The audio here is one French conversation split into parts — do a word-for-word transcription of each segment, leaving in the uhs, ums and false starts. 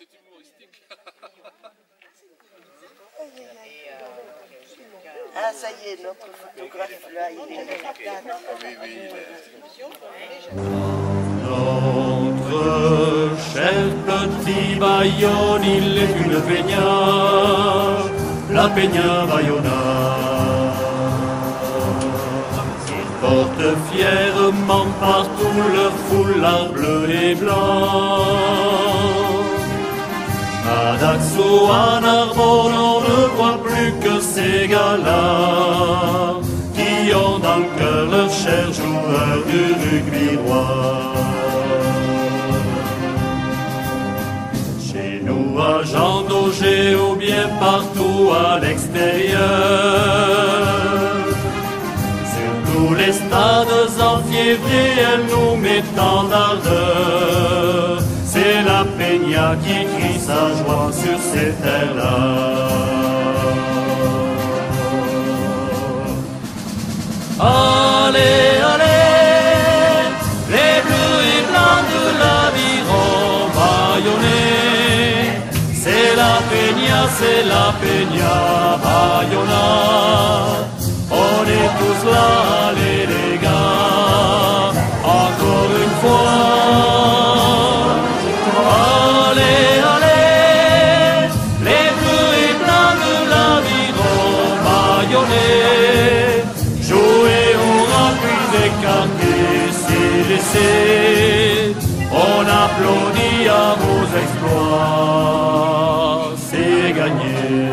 c'est humoristique. Ah, ça y est, notre photographe là, il est là. Oui, oui, il est... Notre cher petit Bayonne, il est une peña, la peña Bayona. Ils portent fièrement partout leur foulard bleu et blanc. À Daxo, à Narbonne, on ne voit plus que ces gars-là qui ont dans le cœur leur cher joueur du rugby roi. Chez nous, à Jean Daugé ou bien partout à l'extérieur, sur tous les stades enfiévrés, elle nous met en ardeur. C'est la peña qui crie sa joie sur ces terres-là. Allez, allez, les bleus et blancs de l'aviron bayonnais. C'est la peña, c'est la peña Bayona. On est tous là, allez les gars, encore une fois. Allez, allez, les bleus et blancs de l'aviron bayonnais. Jouer au rapide écarté, c'est laissé. On applaudit à vos exploits, c'est gagné.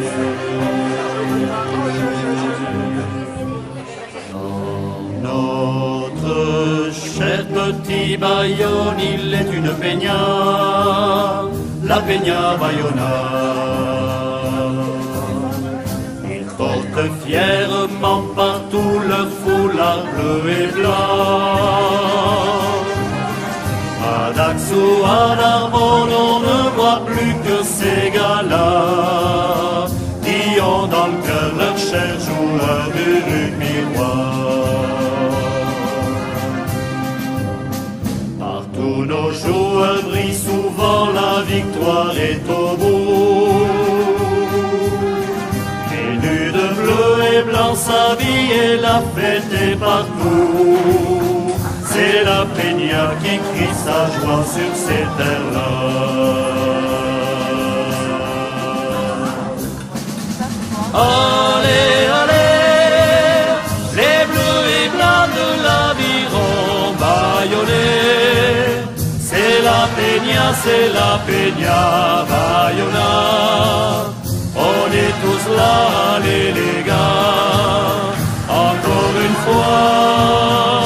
Dans notre cher petit Bayonne, il est une peña, la peña Bayona. Ils portent fièrement partout leur foulard bleu et blanc. À Daxo, à Narbonne, on ne voit plus que ces gars-là qui ont dans le cœur leur cher joueur du rugby roi. Partout nos joueurs brillent, souvent la victoire est au bout. Et nus de bleu et blanc s'habillent, la fête est partout. C'est la peña qui crie sa joie sur ces terres-là. Allez, allez, les bleus et blancs de l'aviron bayonnais. C'est la peña, c'est la peña Bayona. On est tous là, allez les gars, encore une fois.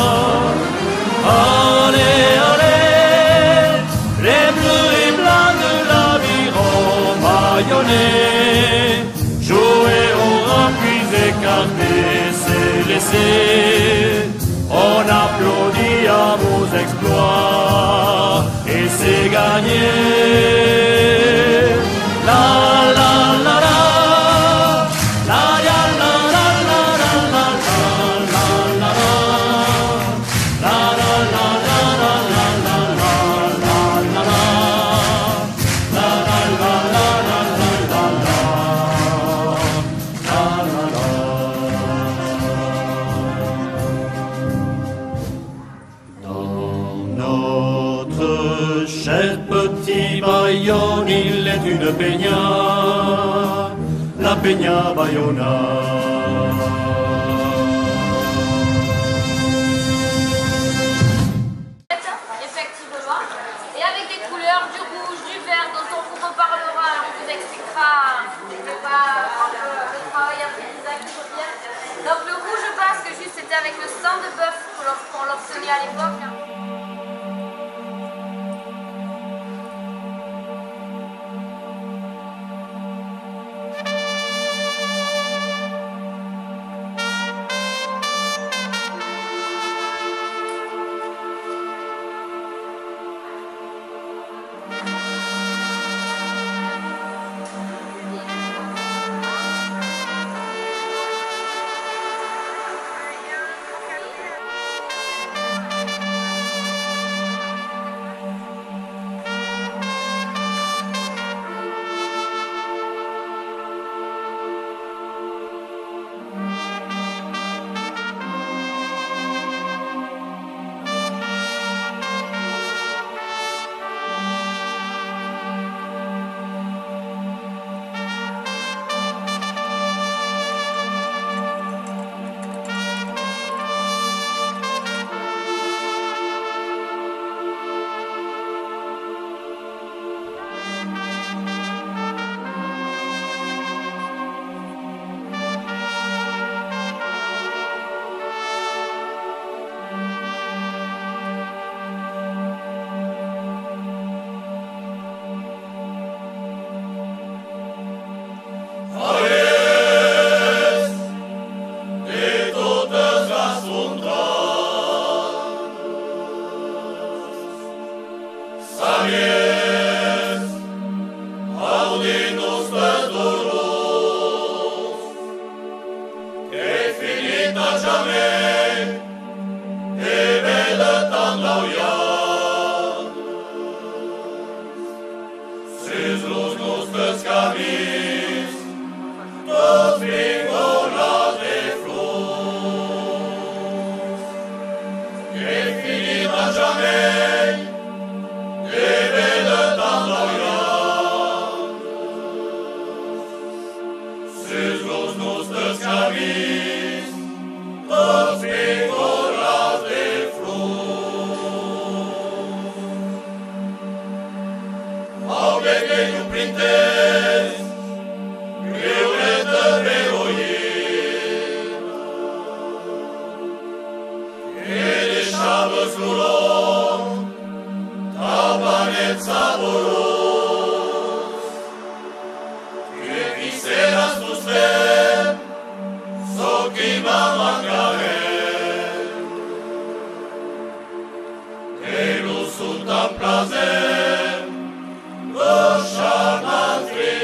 Allez, allez, les bleus et blancs de l'aviron bayonnais. Jouer au rapide écarté, c'est laissé. On applaudit à vos exploits et c'est gagné. La la la la. Bayonne, il est une peña, la peña Bayona. Effectivement, et avec des couleurs, du rouge, du vert, dont on vous reparlera, on vous expliquera pas, le travail après Isaac qui revient. Donc le rouge basque, juste c'était avec le sang de bœuf qu'on l'obtenait à l'époque. samies, audi-nos păduros, che finita già me, e bella t'andauia, sis los nostres camis, tots vingolas de flors, che finita già me, e bella t'andauia, sis los nostres camis, tots vingolas de flors. Au vegeniu printes, griuletă beoit, e deșavă slurom, tabanet saboros, che viseras tu stem, so chi mamangare, e lo sultan plazem, lo shaman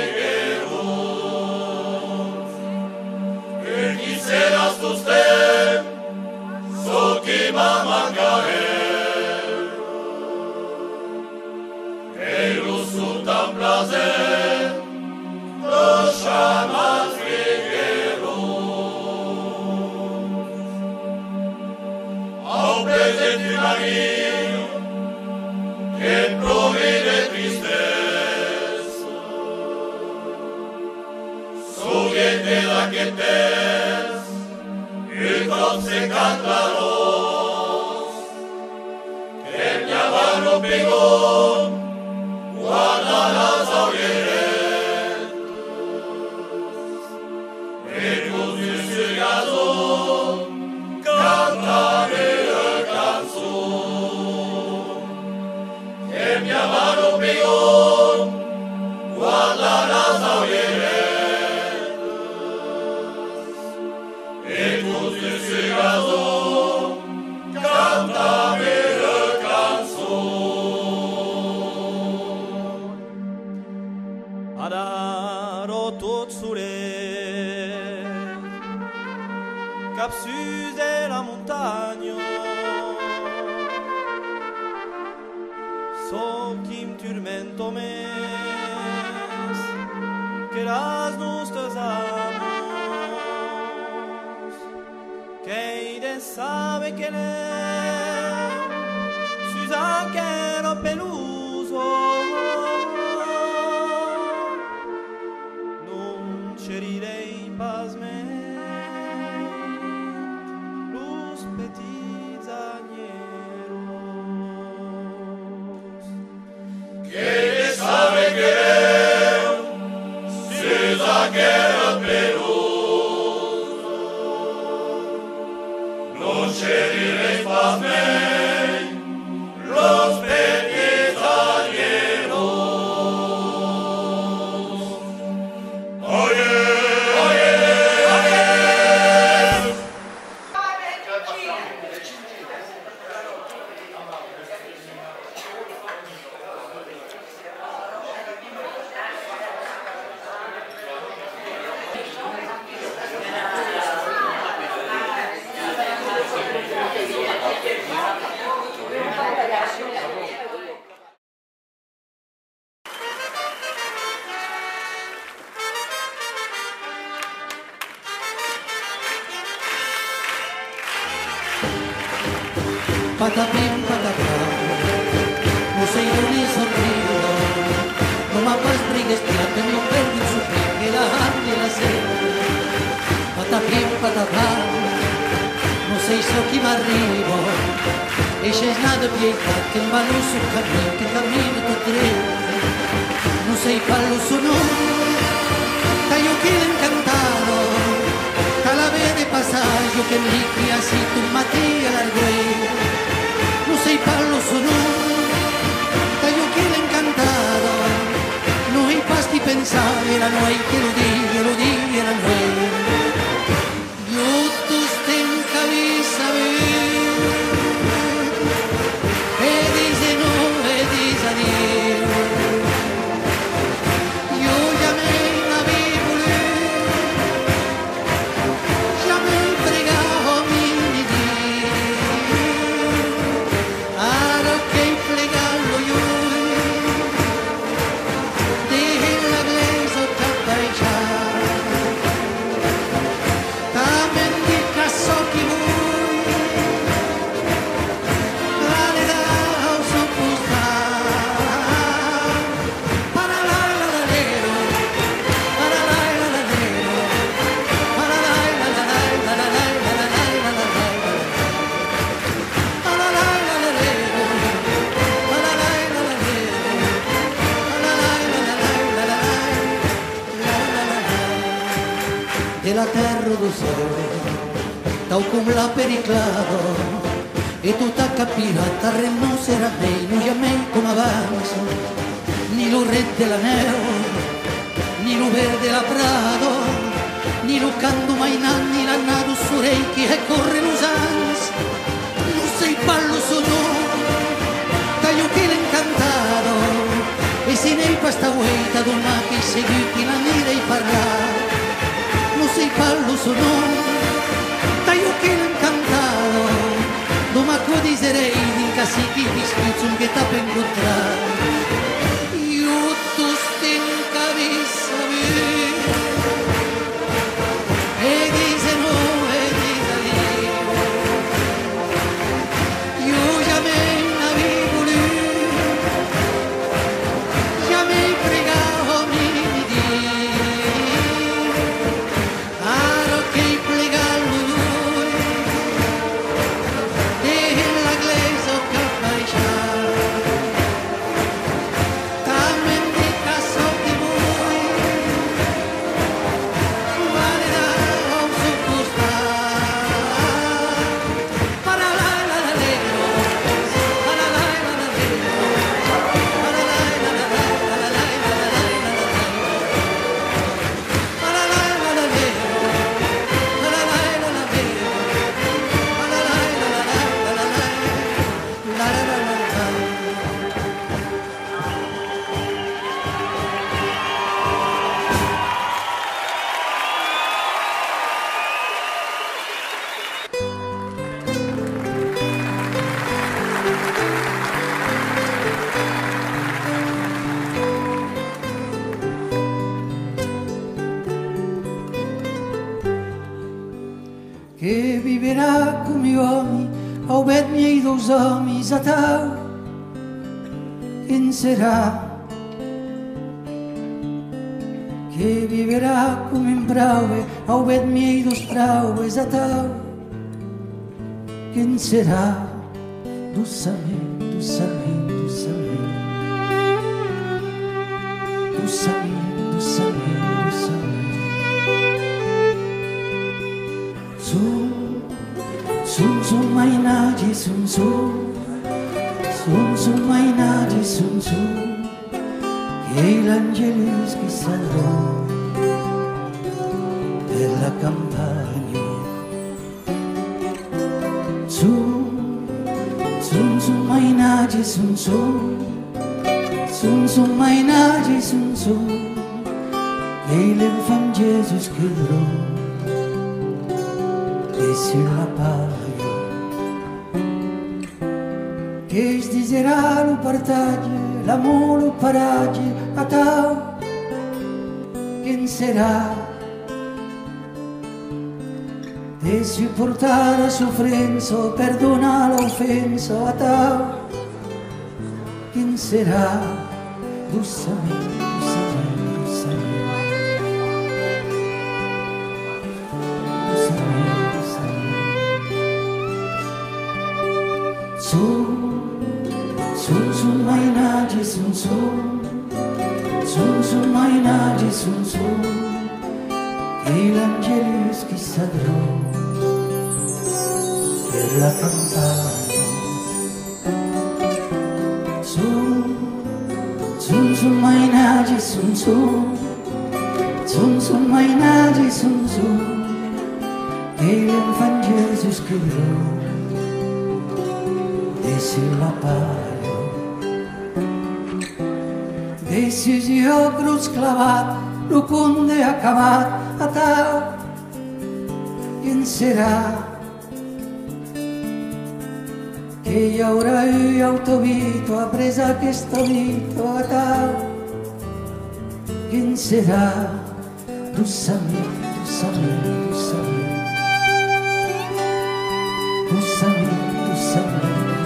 frigeros, che viseras tu stem, so chi mamangare, e lo sultan plazem, lo shaman frigeros. Au presenti marino, che provide tristezza, sughiete la chetes, e tot se canta los, che mi avanno pegon, guarda las aurieretas, e così si gazon, cantare la canzone, che mi avanno pegon, guarda las aurieretas, e così si gazon, cantare la canzone. Adaro tot solet, cap sus de la montagna, so quim turmento mes, que las nostres amos, que de sabe que l'è, sus aquero peluso, non cerirei pas mai, los petits agneros. Che sabe che si sa che era peluso, non ci direi pas mai, los petits agneros. Oye, oye, oye. Patapim, patapam, no sei d'on hi sorrido, no m'appas brigues piate, no perdi il supplichi, la hand e la sera. Patapim, patapam, no sei so chi m'arrivo, e c'è nada pietat che va lo sul cammino, che cammino tot dret. No sei fallo sono, che io chi l'incantano, che la vede passaggio che mi cria si tu mattia l'arguero. No sei parlo sono, che io che l'incantano, noi pasti pensare, era noi che lo dice, lo dice, era noi. Io tu stem cabeza e dice no, e dice che la terra do cielo, tau come la periclado, e tu t'ha capito, non sarà mai, non c'è mai come avanza, ni lo re della neve, ni lo verde la prado, ni lo canto mai nanni la nato su reiki e corre l'usanza, non sei ballo sono, taglio che l'incantato, e se ne pasta guaita donna che segui chi la ne dei parlare, non sei ballo sono, taglio che l'incantato, doma che diserei in casi chi mi schizzo che t'ha per incontrare, io tu stenca vissa e dice no e dice lì, io già me ne avevo lì, già me pregavo mi di, aro che pregalo lui, e la glesa che bacia, tamen di caso di voi, guarda un supposta, para la la la lero, para la la la lero, para la la la la la la para la la la lero, para la la la lero, para la la la la la la la la che viverà come uomini, au bet miei dos homes a tau, chi sarà? Che viverà come in brave, au bet miei dos braues a tau, chi sarà? Dussamente, dussamente, dussamente, dussamente, dussamente, dussamente. Sun, sun, sun, mai nagi, sun, sun, sun, sun, mai nagi, sun, sun, che l'angelis che salvò per la campagna. Sun, sun, sun, mai nagi, sun, sun, sun, sun, mai nagi, sun, sun, che l'infant Gesù scriverò sur la paia, che es diserà lo partage, l'amore lo parage a tau, che sarà de supportare la sofferenza, perdonare l'offensa a tau, che sarà dussamente, dussamente, dussamente. Sun, sun, mai nagi, sun, sun, sun, sun, mai nagi, sun, sun, e l'angelus che s'adrò per la campagna. Sun, sun, sun, mai nagi, sun, sun, sun, sun, mai nagi, sun, sun, e l'infant Gesù scriverò sulla paia, e si io cruz clavat, lo conde acabat a tau, in sarà che io ora io autovito a presa che sto vito a tau, in sarà dussamente, dussamente, dussamente, dussamente, dussamente.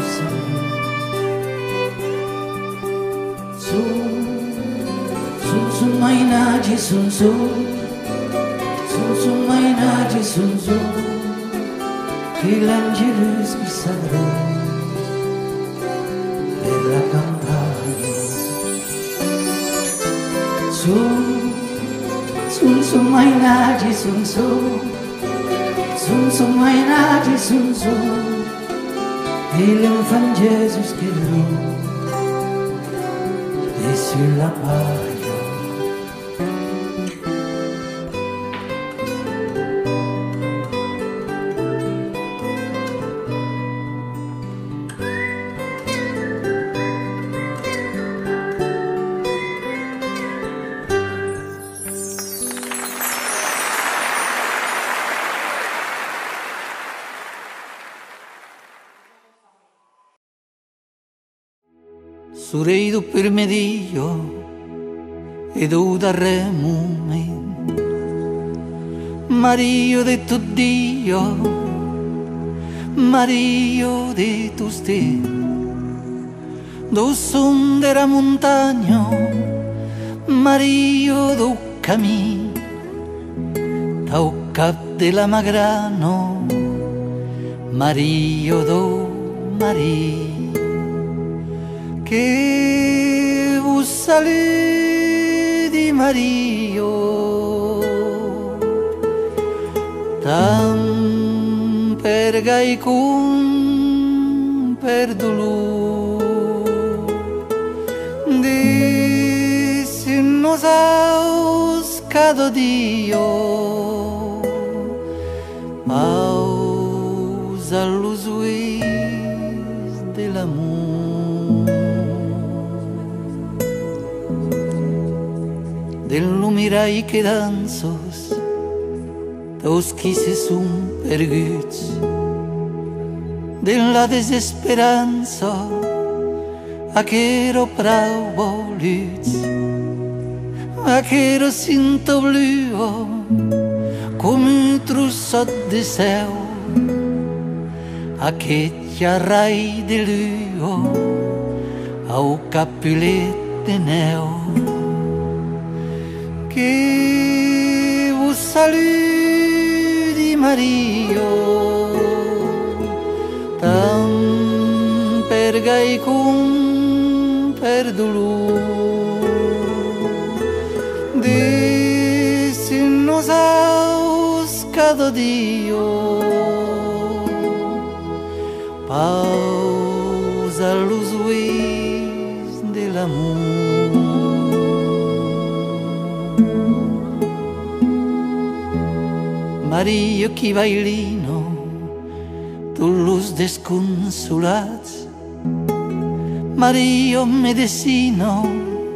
Sun, sun, mai nagi, sun, sun, sun, sun, mai nagi, sun, sun, che l'angelus che s'adrò per la campagna. Sun, sun, sun, mai nagi, mainati sun sun, sun sun mainati sun sun, et l'enfant Jésus qui roule, et sur la paille. Sureido per medio ed o darre moment Mario de tu Dio, Mario de tu ste, do son della montagna, Mario do cammin, tau cap della magrano, Mario do Mario. Che vos saludi Mario, tam per gai cum per dolor, di si nos aus cado Dio, pausa los uis dell'amor. Dell'umirai che danzos, tos chi se sun perguts, della desesperanza a che ero prau voluts, a che ero sinto bluo come un trussot de seu, a che chiarrai de luo au capulet de neu. Che vos saludi Mario, tam per gai cum per dolor, de si nos aus cado Dio, pausa los uis dell'amor. Mario chi bailino, tu los desconsolats, Mario medecino,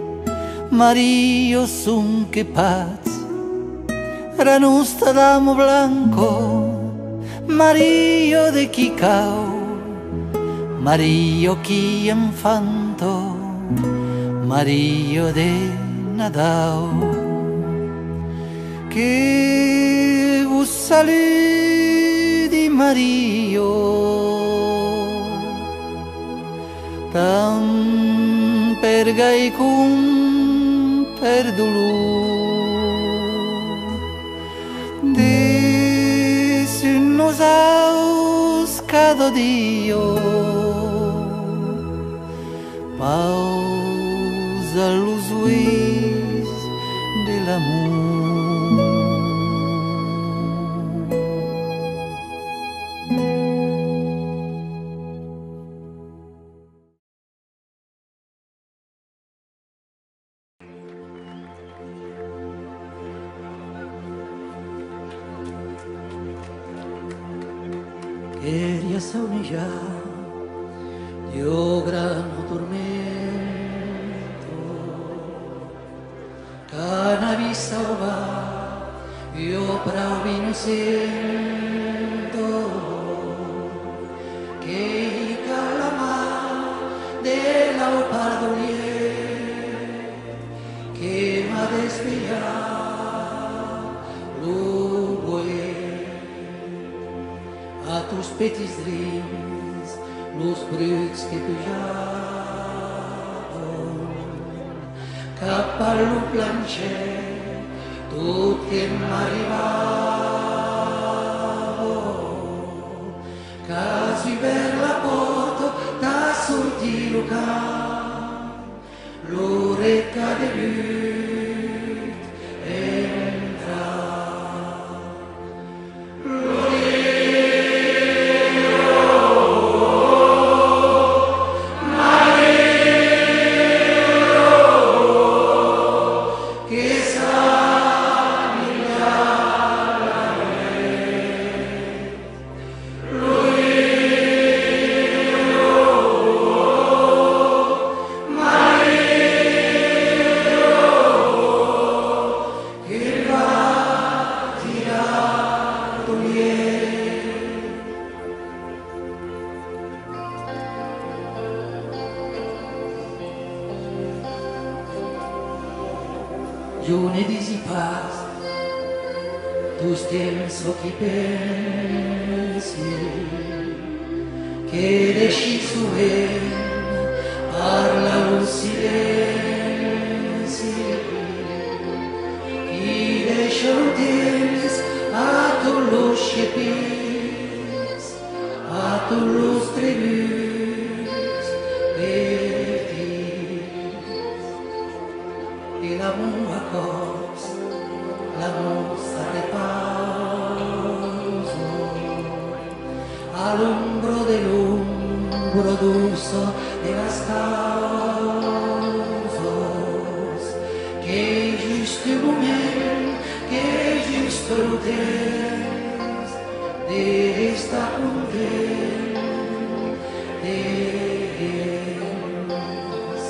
Mario sun che paz, ranusta d'amo blanco, Mario de chicao, Mario chi infanto, Mario de Nadao. Che vos saludi Mario, tam per gai cum per dolor, de si nos aus cado Dio, pausa los uis dell'amor. Quería saunillar dio gran tormento, cannabis salva io prau innocento, che i calamar della pardolier che m'ha desviat l'ugue a tus petits dreams, los bruts que pujaven cap a lo planxer, tot que m'arribava, quasi per la porta da sortir lo camp, l'oreca de lut entra. giorni si passa, tu stesso che pensi, che esci su e parla un silenzio, chi deixa o deles a tu los chepis, a tu los tribus perdidos, y la mua cos, la moza repauso, al hombro del hombro dulce de las causas, que justo el momento, que justo el temps de esta condena de ells.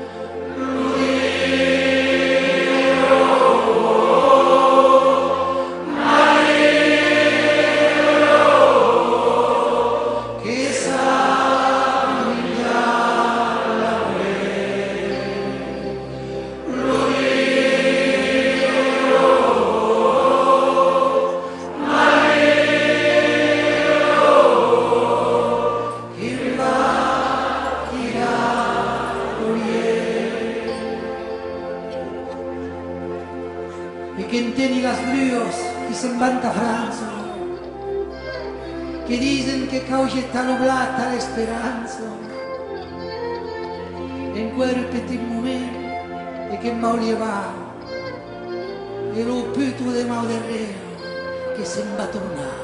E che tieni las grues che se'n van a Franza, che dicen che causa sta nublata l'esperanza, in quel petit momento e che m'ho lievato, e lo puto de mau del re che se'n va tornare.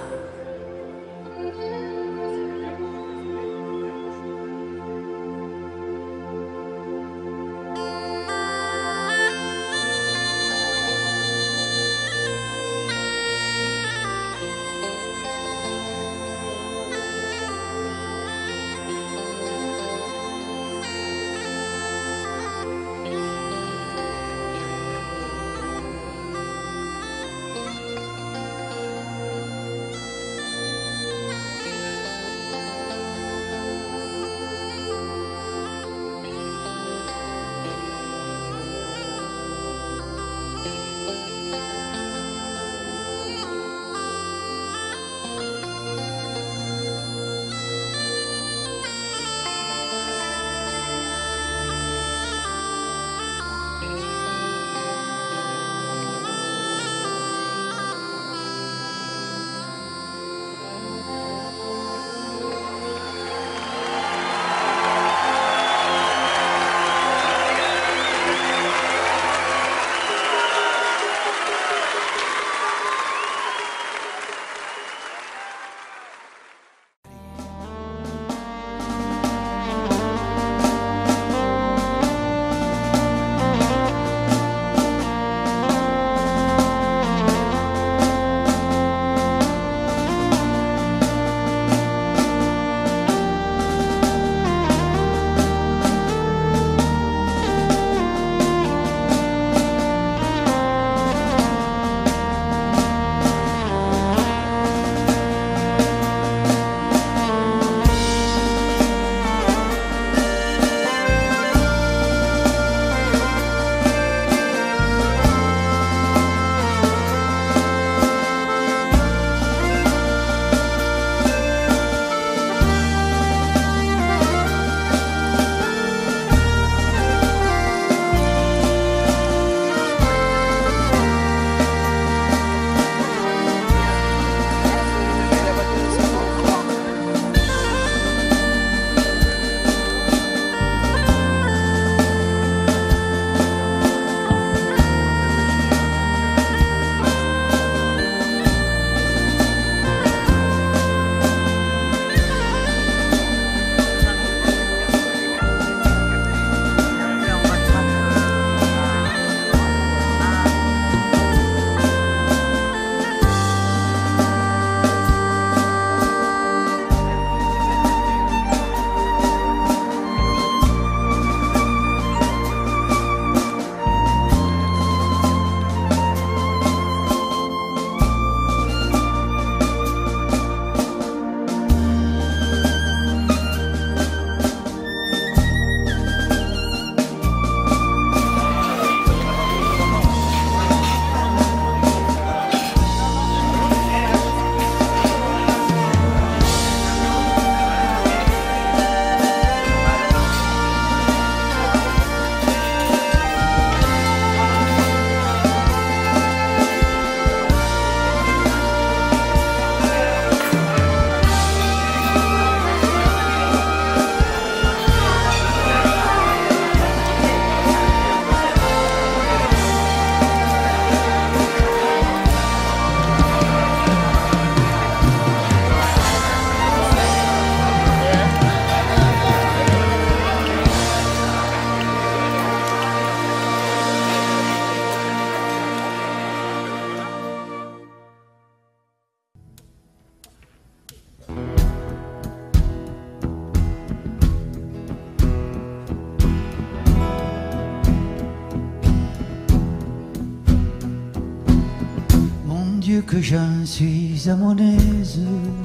Dieu que j'en suis à mon aise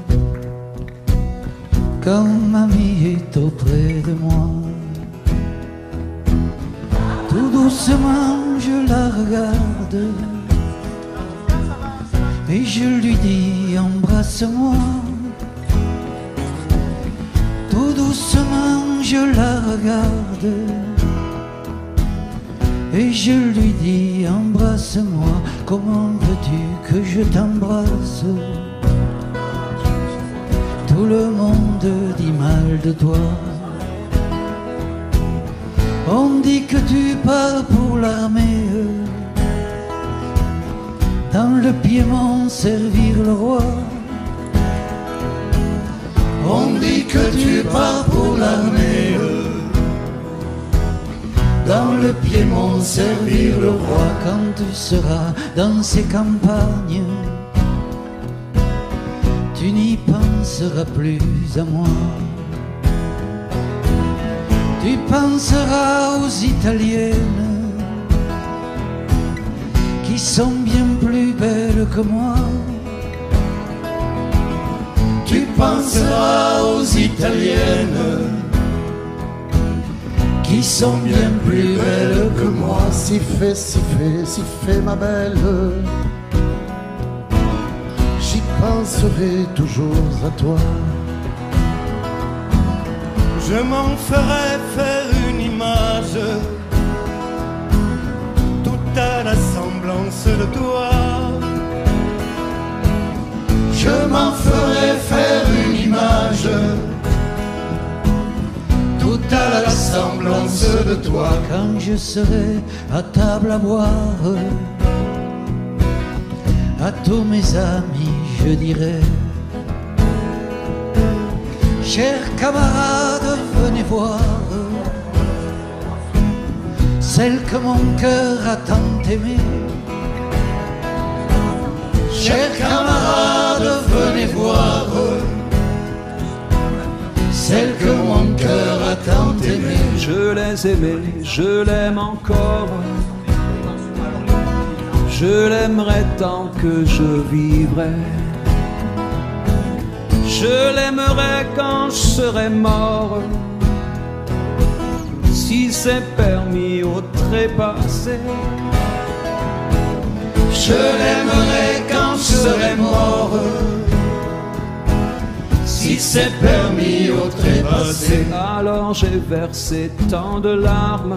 quand mamie est auprès de moi. Tout doucement je la regarde et je lui dis embrasse-moi. Tout doucement je la regarde et je lui dis embrasse-moi. Comment veux-tu que je t'embrasse? Tout le monde dit mal de toi. On dit que tu pars pour l'armée, dans le Piémont servir le roi. On dit que tu pars pour l'armée, dans le Piémont servir le roi. Quand tu seras dans ces campagnes, tu n'y penseras plus à moi. Tu penseras aux Italiennes qui sont bien plus belles que moi. Tu penseras aux Italiennes qui sont bien plus belles que moi. Si fait, si fait, si fait ma belle, j'y penserai toujours à toi. Je m'en ferai faire une image, toute à la semblance de toi. Je m'en ferai faire une image, toute à la semblance de toi. Quand je serai à table à boire, à tous mes amis je dirai: chers camarades, venez voir celle que mon cœur a tant aimée. Chers camarades, venez voir celle que mon cœur a tant aimée. Je les aimais, je l'aime encore. Je l'aimerai tant que je vivrai. Je l'aimerai quand je serai mort, si c'est permis au trépassé. Je l'aimerai quand je serai mort, si c'est permis au trépassé. Alors j'ai versé tant de larmes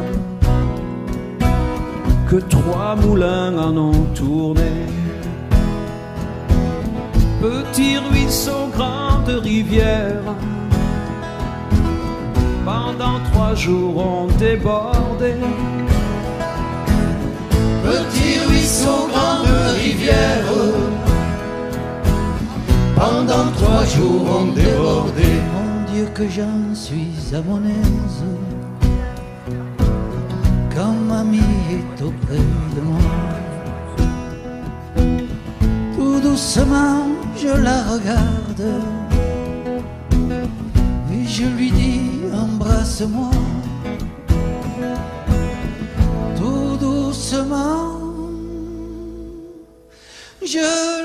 que trois moulins en ont tourné. Petit ruisseau, grande rivière, pendant trois jours ont débordé. Petit ruisseau, grande rivière, pendant trois jours ont débordé. Mon Dieu que j'en suis à mon aise quand mamie est auprès de moi. Tout doucement je la regarde et je lui dis embrasse-moi. Tout doucement je